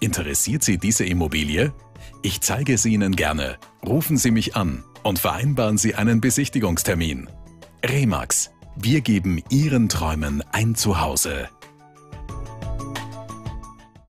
Interessiert Sie diese Immobilie? Ich zeige es Ihnen gerne. Rufen Sie mich an und vereinbaren Sie einen Besichtigungstermin. Remax. Wir geben Ihren Träumen ein Zuhause.